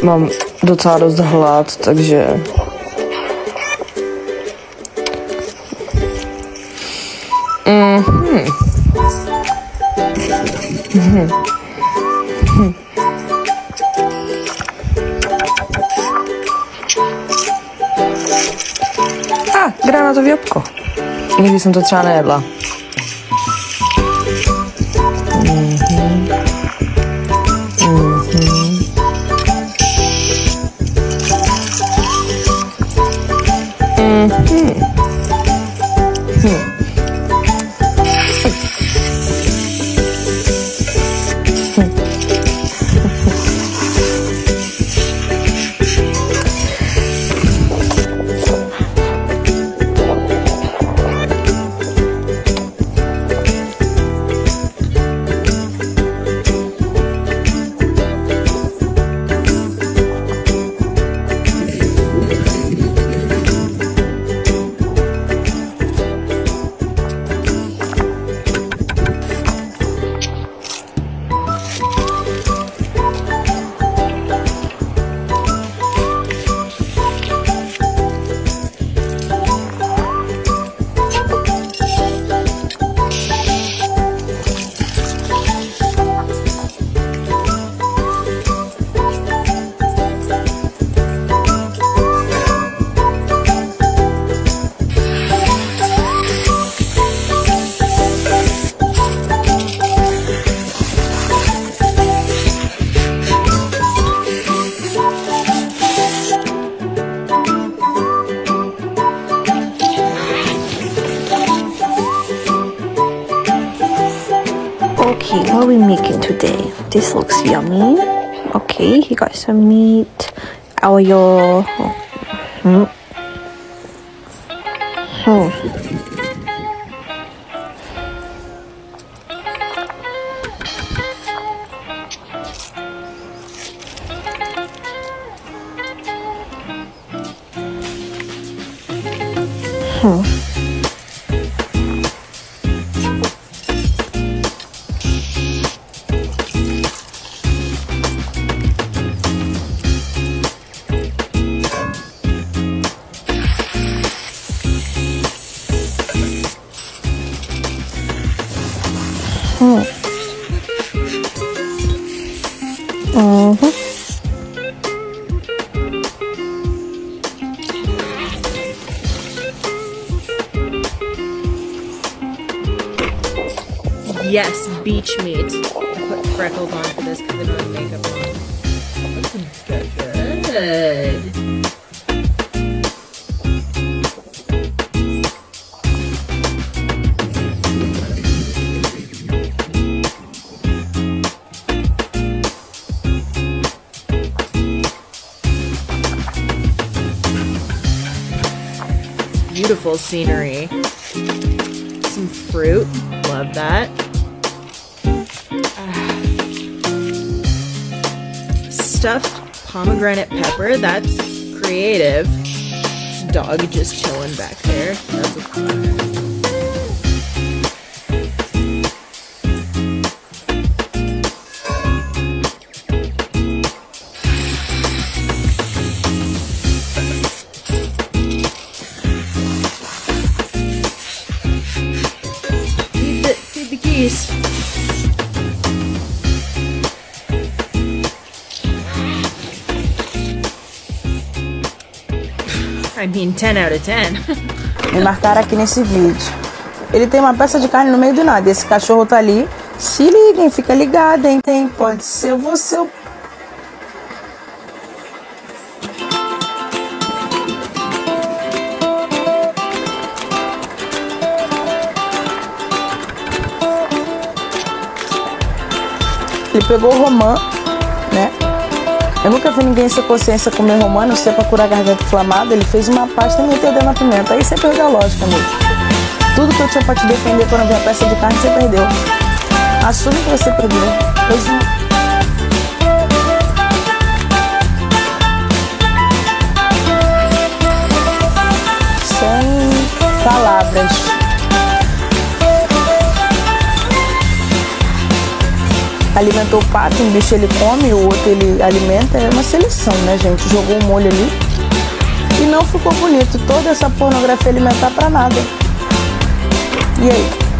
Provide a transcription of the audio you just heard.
mám docela dost hlad, takže... Granátový jabko. Nikdy jsem to třeba nejedla. Okay, what are we making today? This looks yummy. Okay, he got some meat. Oil. Yes, beach meat. I put freckles on for this because I don't have makeup on. Looks good. Beautiful scenery. Some fruit. Love that. Stuffed pomegranate pepper. That's creative. This dog just chilling back there. That's feed the geese. I mean, 10 out of 10. Me marcaram aqui nesse vídeo. Ele tem uma peça de carne no meio do nada. Esse cachorro tá ali. Se liguem, fica ligado, hein? Pode ser você. Ele pegou o romã, né? Eu nunca vi ninguém sem consciência comer romã, não sei, pra curar a garganta inflamada. Ele fez uma pasta e meteu dentro na pimenta. Aí você perdeu a lógica, amigo. Tudo que eu tinha pra te defender quando eu vi a peça de carne, você perdeu. Assume que você perdeu. Pois não. Sem palavras. alimentou o pato, um bicho ele come, o outro ele alimenta. É uma seleção, né, gente? Jogou um molho ali e não ficou bonito. Toda essa pornografia alimentar pra nada. E aí?